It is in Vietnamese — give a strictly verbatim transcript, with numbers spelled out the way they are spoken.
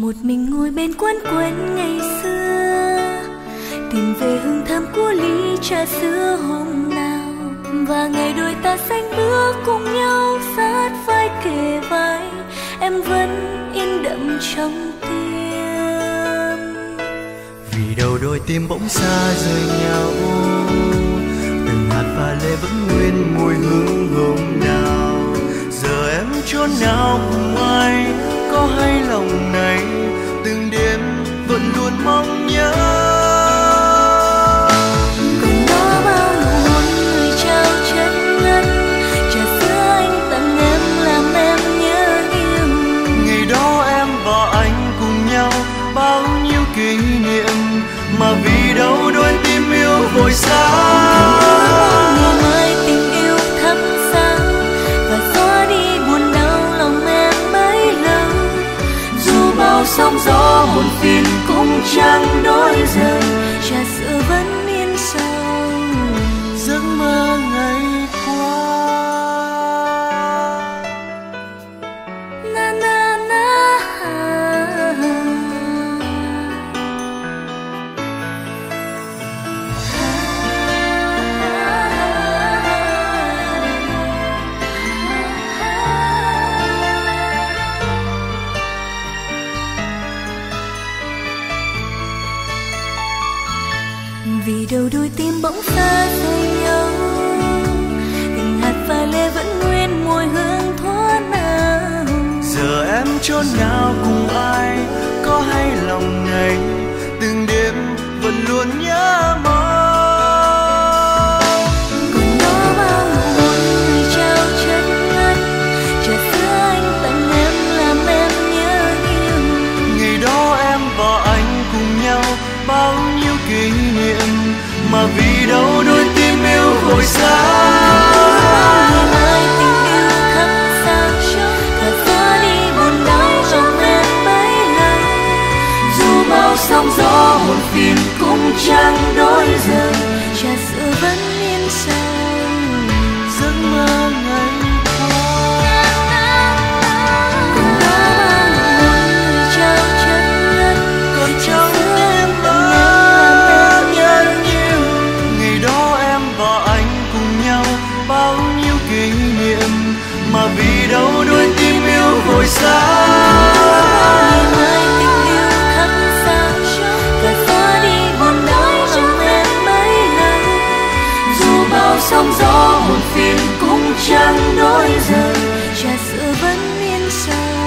một mình ngồi bên quán quen ngày xưa, tìm về hương thơm của ly trà sữa hôm nào, và ngày đôi ta xanh bước cùng nhau sát vai kề vai, em vẫn in đậm trong tim. Vì đầu đôi tim bỗng xa rời nhau, từng hạt pha lê vẫn nguyên mùi hương hôm nào. Giờ em chốn nào cùng ai, có hay lòng này từng đêm vẫn luôn mong nhớ. Còn đó bao nụ hôn người trao chân ngân, trà sữa anh tặng em làm em nhớ yêu. Ngày đó em và anh cùng nhau bao nhiêu kỷ niệm, mà vì đâu đôi tim yêu vội xa. Ngày mai tình yêu thắp sáng và xóa đi buồn đau lòng em bấy lâu. Dù bao sóng gió buồn phiền cũng chẳng đổi dời, trà sữa vẫn yên sâu giấc mơ ngày qua. Na na na. Vì đâu đôi tim bỗng xa rời nhau, từng hạt pha lê vẫn nguyên mùi hương thuở nào. Giờ em chốn nào cùng ai, có hay lòng này từng đêm vẫn luôn nhớ mong. Còn đó bao nụ hôn người trao chân ngân, trà sữa anh tặng em làm em nhớ yêu. Ngày đó em và anh cùng nhau bao nhiêu kỷ niệm, mà vì đâu đôi tim yêu vội xa. Ngày mai tình yêu thắp sáng và xóa đi buồn đau trong em bấy lâu. Dù bao sóng gió buồn phiền cũng chẳng đổi dời, trà sữa vẫn yên sâu Giấc mơ ngày qua. Còn đó bao nụ hôn người trao chân ngân, Còn trong tim ta nhớ nhiều. Ngày đó em và anh cùng nhau bao nhiêu kỷ niệm, mà vì đâu đôi tim yêu vội xa. ngày mai tình yêu thắp sáng và xóa đi buồn đau trong em bấy lâu. Dù bao sóng gió buồn phiền cũng chẳng đổi dời, trà sữa vẫn yên sâu